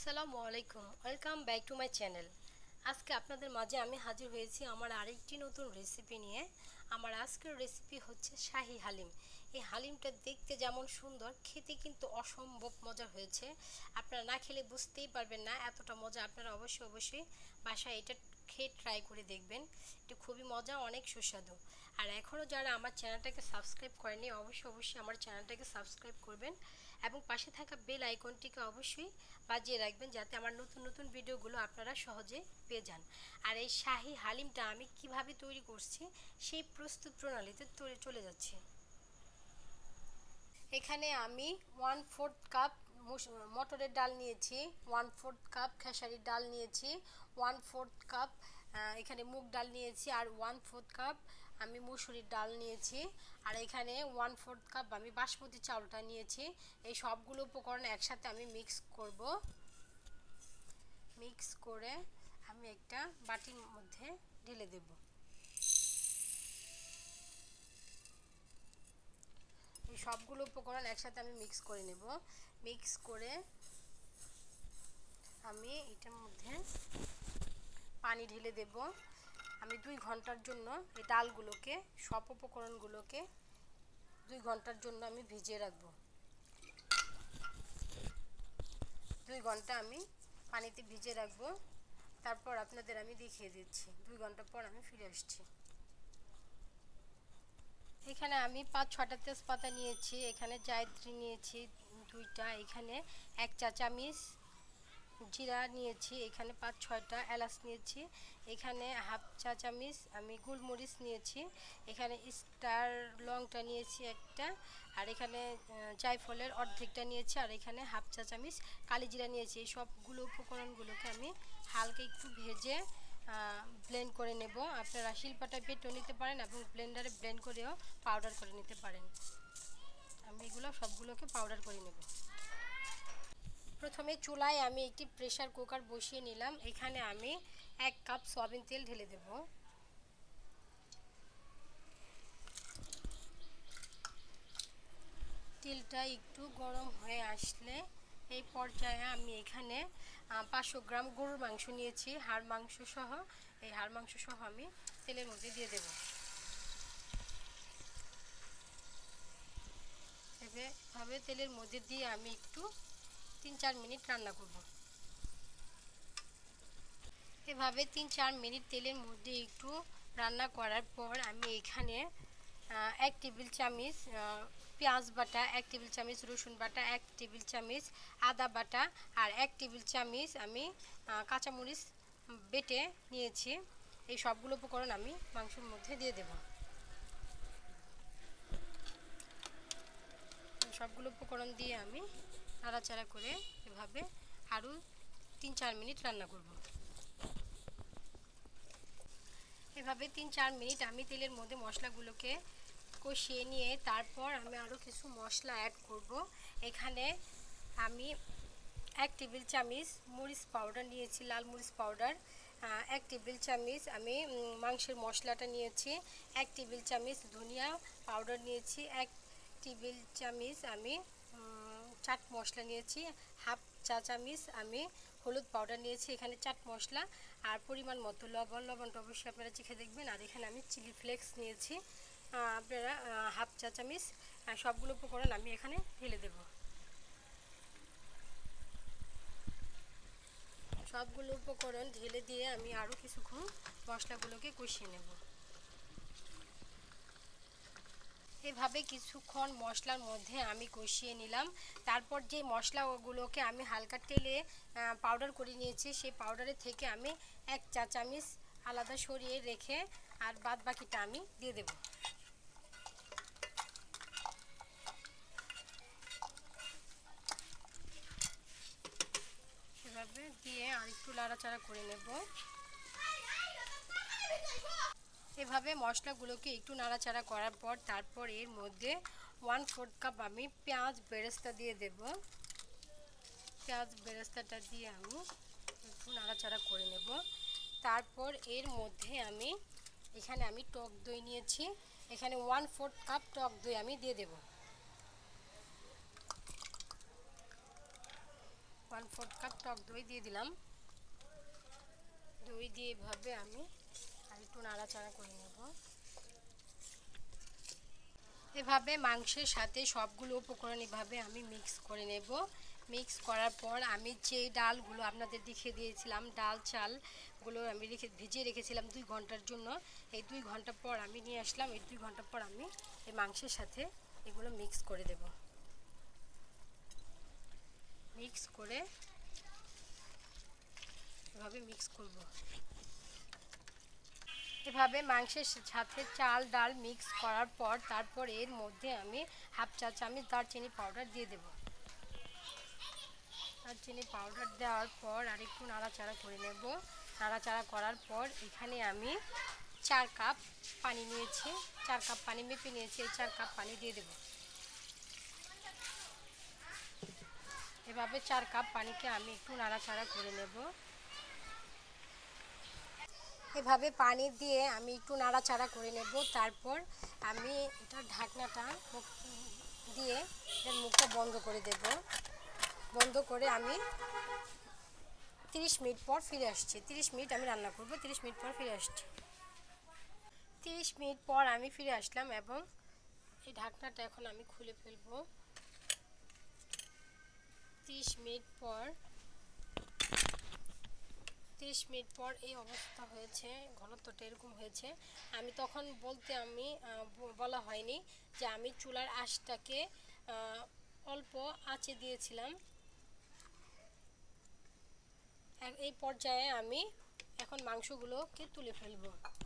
আসসালামু আলাইকুম, welcome back to my channel. আজকে আপনাদের মাঝে আমি হাজির হয়েছি আমার আরেকটি নতুন রেসিপি নিয়ে। আমার আজকের রেসিপি হচ্ছে শাহি হালিম। এই হালিমটা দেখতে যেমন সুন্দর, খেতে কিন্তু অসম্ভব মজা হয়েছে। আপনারা না খেলে বুঝতেই পারবেন না এতটা মজা। আপনারা অবশ্যই বাসায় এটা খেয়ে ট্রাই করে দেখবেন। এটা খুবই মজা, অনেক সুস্বাদু। আর এখনও যারা আমার চ্যানেলটাকে সাবস্ক্রাইব করেনি অবশ্যই আমার চ্যানেলটাকে সাবস্ক্রাইব করবেন এবং পাশে থাকা বেল আইকনটিকে অবশ্যই বাজিয়ে রাখবেন যাতে আমার নতুন ভিডিওগুলো আপনারা সহজে পেয়ে যান। আর এই শাহি হালিমটা আমি কিভাবে তৈরি করছি সেই প্রস্তুত প্রণালীতে চলে যাচ্ছি। এখানে আমি 1/4 কাপ মটরের ডাল নিয়েছি, 1/4 কাপ খেসারির ডাল নিয়েছি, 1/4 কাপ এখানে মুগ ডাল নিয়েছি, আর 1/4 কাপ আমি মুসুরির ডাল নিয়েছি, আর এখানে 1/4 কাপ আমি বাসমতি চাউলটা নিয়েছি। এই সবগুলো উপকরণ একসাথে আমি মিক্স করব। মিক্স করে আমি একটা বাটির মধ্যে ঢেলে দেব। এই সবগুলো উপকরণ একসাথে আমি মিক্স করে নেব। মিক্স করে আমি এটার মধ্যে পানি ঢেলে দেব। আমি 2 ঘন্টার জন্য এই ডালগুলোকে, সব উপকরণগুলোকে 2 ঘন্টার জন্য আমি ভিজিয়ে রাখব। 2 ঘন্টা আমি পানিতে ভিজিয়ে রাখব। তারপর আপনাদের আমি দেখিয়ে দিচ্ছি। 2 ঘন্টা পর আমি ফিরে আসছি। এখানে আমি 5-6টা তেজপাতা নিয়েছি, এখানে জায়ত্রী নিয়েছি 2টা, এখানে 1 চা চামচ জিরা নিয়েছি, এখানে 5-6টা এলাচ নিয়েছি, এখানে হাফ চা চামচ আমি গোলমরিচ নিয়েছি, এখানে স্টার লংটা নিয়েছি একটা, আর এখানে জায়ফলের অর্ধেকটা নিয়েছি, আর এখানে হাফ চা চামচ কালি জিরা নিয়েছি। এই সবগুলো উপকরণগুলোকে আমি হালকা একটু ভেজে ব্লেন্ড করে নেব। আপনারা শিলপাটায় বেটেও নিতে পারেন এবং ব্লেন্ডারে ব্লেন্ড করেও পাউডার করে নিতে পারেন। আমি এগুলো সবগুলোকে পাউডার করে নেব। প্রথমে চুলায় আমি একটি প্রেসার কুকার বসিয়ে নিলাম। এখানে আমি 1 কাপ সয়াবিন তেল ঢেলে দেব। তেলটা একটু গরম হয়ে আসলে এই পর্যায়ে আমি এখানে 500 গ্রাম গরুর মাংস নিয়েছি, হাড় মাংস সহ। এই হাড় মাংস সহ আমি তেলের মধ্যে দিয়ে দেব। এভাবে তেলের মধ্যে দিয়ে আমি একটু 3-4 মিনিট রান্না করব। এভাবে 3-4 মিনিট তেলের মধ্যে একটু রান্না করার পর আমি এখানে 1 টেবিল চামচ পেঁয়াজ বাটা, 1 টেবিল চামচ রসুন বাটা, 1 টেবিল চামচ আদা বাটা, আর 1 টেবিল চামচ আমি কাঁচামরিচ বেটে নিয়েছি। এই সবগুলো উপকরণ আমি মাংসের মধ্যে দিয়ে দেব। সবগুলো উপকরণ দিয়ে আমি নাড়াচাড়া করে এভাবে আরও 3-4 মিনিট রান্না করব। এভাবে 3-4 মিনিট আমি তেলের মধ্যে মশলাগুলোকে কষিয়ে নিয়ে তারপর আমি আরও কিছু মশলা অ্যাড করব। এখানে আমি 1 টেবিল চামচ মরিচ পাউডার নিয়েছি, লাল মরিচ পাউডার, 1 টেবিল চামচ আমি মাংসের মশলাটা নিয়েছি, 1 টেবিল চামচ ধনিয়া পাউডার নিয়েছি, 1 টেবিল চামচ আমি চাট মশলা নিয়েছি, হাফ চা চামচ আমি হলুদ পাউডার নিয়েছি, এখানে চাট মশলা, আর পরিমাণ মতো লবণটা অবশ্যই আপনারা চেখে দেখবেন। আর এখানে আমি চিলি ফ্লেক্স নিয়েছি, আপনারা হাফ চা চামচ। সবগুলো উপকরণ আমি এখানে ঢেলে দেব। সবগুলো উপকরণ ঢেলে দিয়ে আমি আরও কিছুক্ষণ মশলাগুলোকে কষিয়ে নেব। এভাবে কিছুক্ষণ মশলার মধ্যে আমি কষিয়ে নিলাম। তারপর যে মশলাগুলোকে আমি হালকা তেলে পাউডার করে নিয়েছি, সেই পাউডারের থেকে আমি 1 চা চামচ আলাদা সরিয়ে রেখে আর বাদ বাকিটা আমি দিয়ে দেব। এভাবে দিয়ে আর একটু নাড়াচাড়া করে নেব। এভাবে মশলাগুলোকে একটু নাড়াচাড়া করার পর তারপর এর মধ্যে 1/4 কাপ আমি পেঁয়াজ বেরেস্তা দিয়ে দেব। পেঁয়াজ বেরেস্তাটা দিয়ে আমি একটু নাড়াচাড়া করে নেব। তারপর এর মধ্যে এখানে আমি টক দই নিয়েছি, এখানে 1/4 কাপ টক দই আমি দিয়ে দেব। 1/4 কাপ টক দই দিয়ে দিলাম। দই দিয়ে এভাবে আমি আর একটু নাড়াচাড়া করে নেব। এভাবে মাংসের সাথে সবগুলো উপকরণ এভাবে আমি মিক্স করে নেব। মিক্স করার পর আমি যে ডালগুলো আপনাদের দেখিয়ে দিয়েছিলাম, ডাল চালগুলো আমি ভিজিয়ে রেখেছিলাম 2 ঘন্টার জন্য। এই 2 ঘন্টা পর আমি নিয়ে আসলাম। এই 2 ঘন্টা পর আমি এই মাংসের সাথে এগুলো মিক্স করে দেব। মিক্স করে এভাবে মিক্স করব। এভাবে মাংসের সাথে চাল ডাল মিক্স করার পর তারপর এর মধ্যে আমি 1/2 চা চামচ দারচিনি পাউডার দিয়ে দেব। দারচিনি পাউডার দেওয়ার পর আরেকটু নাড়াচাড়া করে নেব। নাড়াচাড়া করার পর এখানে আমি 4 কাপ পানি নিয়েছি। 4 কাপ পানি মেপে নিয়েছি। এই 4 কাপ পানি দিয়ে দেব। এভাবে 4 কাপ পানিকে আমি একটু নাড়াচাড়া করে নেব। এভাবে পানি দিয়ে আমি একটু নাড়াচাড়া করে নেব। তারপর আমি এটা ঢাকনাটা দিয়ে এর মুখটা বন্ধ করে দেব। বন্ধ করে আমি 30 মিনিট পর ফিরে আসছি। 30 মিনিট আমি রান্না করব। 30 মিনিট পর ফিরে আসছি। 30 মিনিট পর আমি ফিরে আসলাম এবং এই ঢাকনাটা এখন আমি খুলে ফেলব। 30 মিনিট পর এই অবস্থা হয়েছে, ঘনত্বটা এরকম হয়েছে। আমি তখন বলা হয়নি যে আমি চুলার আঁচটাকে অল্প আঁচে দিয়েছিলাম। এই পর্যায়ে আমি এখন মাংসগুলোকে তুলে ফেলব।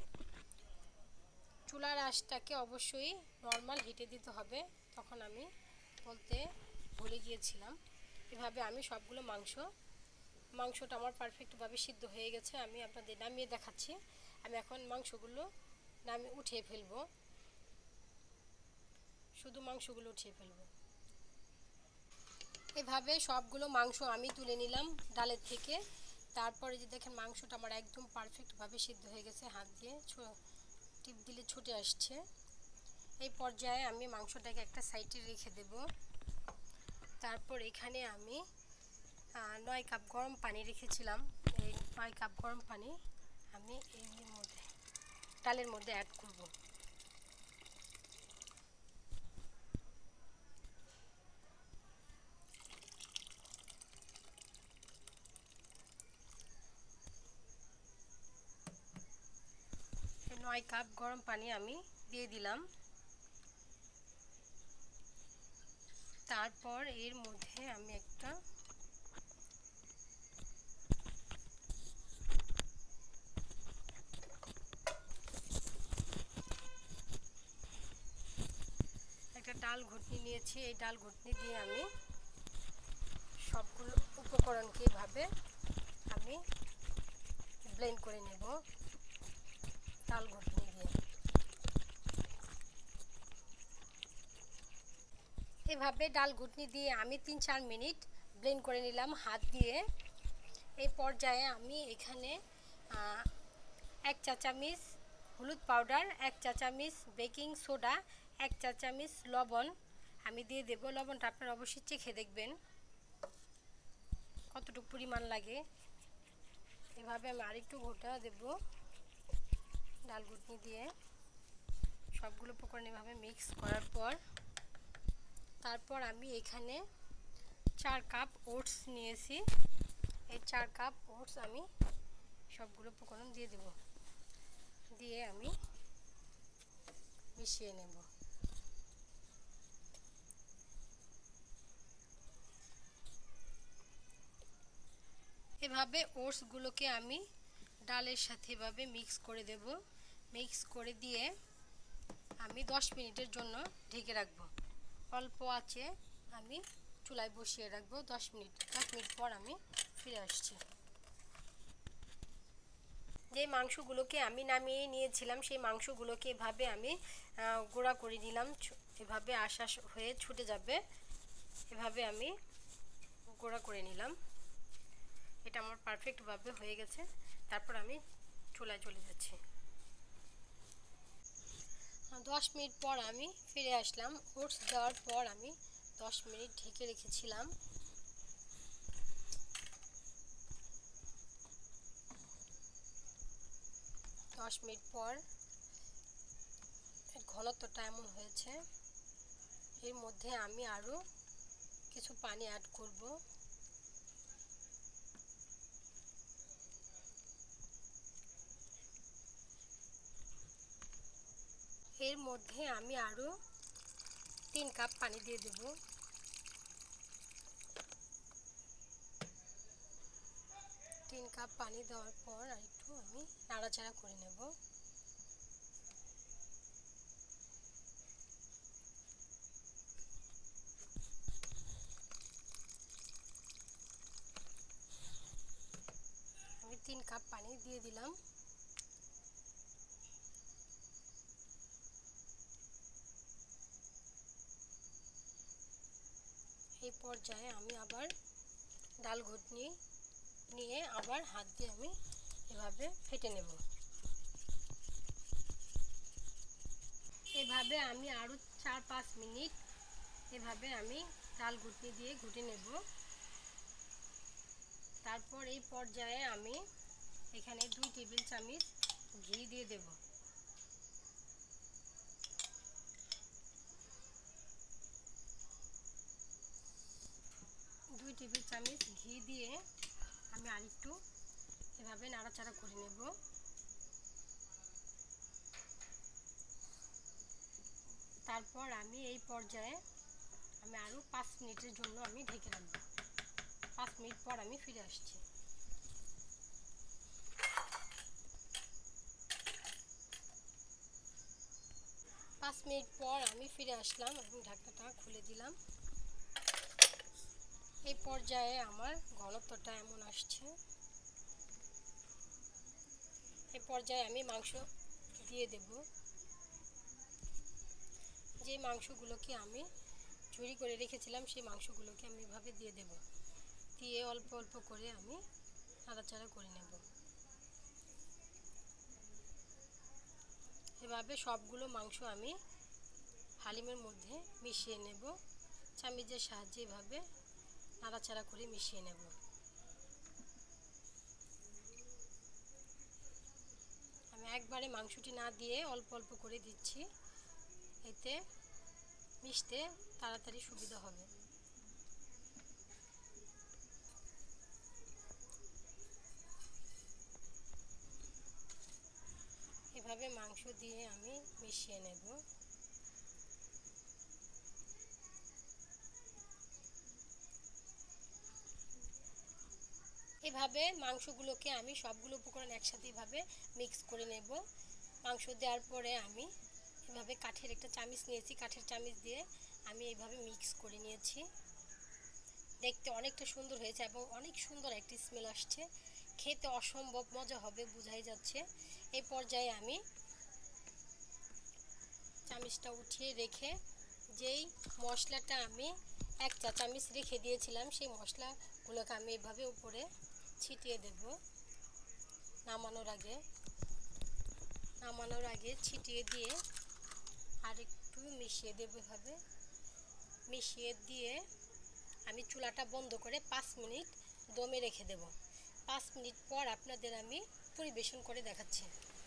চুলার আঁচটাকে অবশ্যই নর্মাল হিটে দিতে হবে, তখন আমি বলতে ভুলে গিয়েছিলাম। এভাবে আমি সবগুলো মাংসটা আমার পারফেক্টভাবে সিদ্ধ হয়ে গেছে। আমি আপনাদের নামিয়ে দেখাচ্ছি। আমি এখন মাংসগুলো উঠিয়ে ফেলব। শুধু মাংসগুলো উঠিয়ে ফেলব। এভাবে সবগুলো মাংস আমি তুলে নিলাম ডালের থেকে। তারপরে যে দেখেন মাংসটা আমার একদম পারফেক্টভাবে সিদ্ধ হয়ে গেছে। হাত দিয়ে টিপ দিলে ছুটে আসছে। এই পর্যায়ে আমি মাংসটাকে একটা সাইডে রেখে দেব। তারপর এখানে আমি 9 কাপ গরম পানি রেখেছিলাম। এই 9 কাপ গরম পানি আমি ডালের মধ্যে অ্যাড করব। এই 9 কাপ গরম পানি আমি দিয়ে দিলাম। তারপর এর মধ্যে আমি একটা ডাল ঘুটনি নিয়েছি। এই ডাল ঘুটনি দিয়ে আমি সবগুলো উপকরণকে এভাবে আমি ব্লেন্ড করে নেব ডাল ঘুটনি দিয়ে। এভাবে ডাল ঘুটনি দিয়ে আমি 3-4 মিনিট ব্লেন্ড করে নিলাম হাত দিয়ে। এই পর্যায়ে আমি এখানে 1 চা চামচ হলুদ পাউডার, 1 চা চামচ বেকিং সোডা, 1 চা চামচ লবণ আমি দিয়ে দেব। লবণটা আপনারা অবশ্যই চেখে দেখবেন কতটুকু পরিমাণ লাগে। এভাবে আমি আরেকটু ঘোটা দেব ডাল ঘুটনি দিয়ে। সবগুলো উপকরণ এভাবে মিক্স করার পর তারপর আমি এখানে 4 কাপ ওটস নিয়েছি। এই 4 কাপ ওটস আমি সবগুলো উপকরণ দিয়ে দেব। দিয়ে আমি মিশিয়ে নেব। এভাবে ওটসগুলোকে আমি ডালের সাথে এভাবে মিক্স করে দেব। মিক্স করে দিয়ে আমি 10 মিনিটের জন্য ঢেকে রাখবো। অল্প আঁচে আমি চুলায় বসিয়ে রাখবো 10 মিনিট। 10 মিনিট পর আমি ফিরে আসছি। যে মাংসগুলোকে আমি নামিয়ে নিয়েছিলাম সেই মাংসগুলোকে এভাবে আমি গুঁড়া করে নিলাম। এভাবে আশা হয়ে ছুটে যাবে। এভাবে আমি গুঁড়া করে নিলাম। এটা আমার পারফেক্টভাবে হয়ে গেছে। তারপর আমি চুলায় চলে যাচ্ছি। 10 মিনিট পর আমি ফিরে আসলাম। ওটস দেওয়ার পর আমি 10 মিনিট ঢেকে রেখেছিলাম। 10 মিনিট পর এর ঘনত্বটা এমন হয়েছে। এর মধ্যে আমি আরও কিছু পানি অ্যাড করব। এর মধ্যে আমি আরও 3 কাপ পানি দিয়ে দেব। তিন কাপ পানি দেওয়ার পর একটু আমি নাড়াচাড়া করে নেব। আমি 3 কাপ পানি দিয়ে দিলাম। এই পর্যায়ে আমি আবার ডাল ঘুটনি নিয়ে আবার হাত দিয়ে আমি এভাবে ফেটে নেব। এভাবে আমি আরও 4-5 মিনিট এভাবে আমি ডাল ঘুটনি দিয়ে ঘুটে নেব। তারপর এই পর্যায়ে আমি এখানে 2 টেবিল চামচ ঘি দিয়ে দেব। 2 টেবিল চামচ ঘি দিয়ে আমি আরেকটু এভাবে নাড়াচাড়া করে নেব। তারপর আমি এই পর্যায়ে আমি আরও 5 মিনিটের জন্য আমি ঢেকে রাখব। 5 মিনিট পর আমি ফিরে আসছি। 5 মিনিট পর আমি ফিরে আসলাম এবং ঢাকনাটা খুলে দিলাম। এই পর্যায়ে আমার ঘনত্বটা এমন আসছে। এই পর্যায়ে আমি মাংস দিয়ে দেব। যে মাংসগুলোকে আমি ঝুরি করে রেখেছিলাম সেই মাংসগুলোকে আমি এভাবে দিয়ে দেব। দিয়ে অল্প অল্প করে আমি নাড়াচাড়া করে নেব। এভাবে সবগুলো মাংস আমি হালিমের মধ্যে মিশিয়ে নেব। চামচের সাহায্যে এভাবে নাড়াচাড়া করে মিশিয়ে নেব। আমি একবারে মাংসটি না দিয়ে অল্প অল্প করে দিচ্ছি, এতে মিশতে তাড়াতাড়ি সুবিধা হবে। এভাবে মাংস দিয়ে আমি মিশিয়ে নেব। এভাবে মাংসগুলোকে আমি সবগুলো উপকরণ একসাথে এভাবে মিক্স করে নেব। মাংস দেওয়ার পরে আমি এভাবে কাঠের একটা চামচ নিয়েছি, কাঠের চামচ দিয়ে আমি এইভাবে মিক্স করে নিয়েছি। দেখতে অনেকটা সুন্দর হয়েছে এবং অনেক সুন্দর একটি স্মেল আসছে। খেতে অসম্ভব মজা হবে, বোঝাই যাচ্ছে। এই পর্যায়ে আমি চামচটা উঠিয়ে রেখে যেই মশলাটা আমি 1 চা চামচ রেখে দিয়েছিলাম সেই মশলাগুলোকে আমি এভাবে উপরে ছিটিয়ে দেব। নামানোর আগে ছিটিয়ে দিয়ে আর একটু মিশিয়ে দেব। এভাবে মিশিয়ে দিয়ে আমি চুলাটা বন্ধ করে 5 মিনিট দমে রেখে দেব। 5 মিনিট পর আপনাদের আমি পরিবেশন করে দেখাচ্ছি।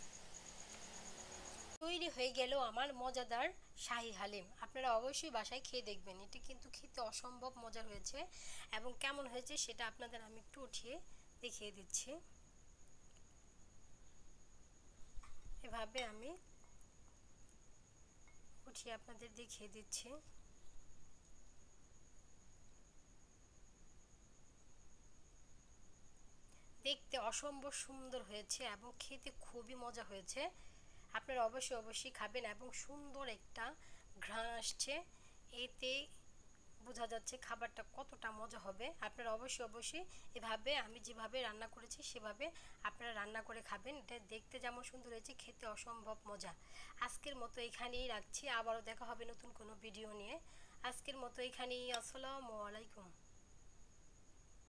তৈরি হয়ে গেল আমার মজাদার শাহী হালিম। আপনারা অবশ্যই বাসায় খেয়ে দেখবেন। এটি কিন্তু খেতে অসম্ভব মজার হয়েছে এবং কেমন হয়েছে সেটা আপনাদের আমি একটু উঠিয়ে দেখিয়ে দিচ্ছি। এভাবে আমি উঠিয়ে আপনাদের দেখিয়ে দিচ্ছি। দেখতে অসম্ভব সুন্দর হয়েছে এবং খেতে খুবই মজা হয়েছে। আপনারা অবশ্যই খাবেন এবং সুন্দর একটা ঘ্রাণ আসছে, এতে বোঝা যাচ্ছে খাবারটা কতটা মজা হবে। আপনারা অবশ্যই এভাবে আমি যেভাবে রান্না করেছি সেভাবে আপনারা রান্না করে খাবেন। এটা দেখতে যেমন সুন্দর হয়েছে, খেতে অসম্ভব মজা। আজকের মতো এখানেই রাখছি, আবারও দেখা হবে নতুন কোনো ভিডিও নিয়ে। আজকের মতো এখানেই। আসসালামু আলাইকুম।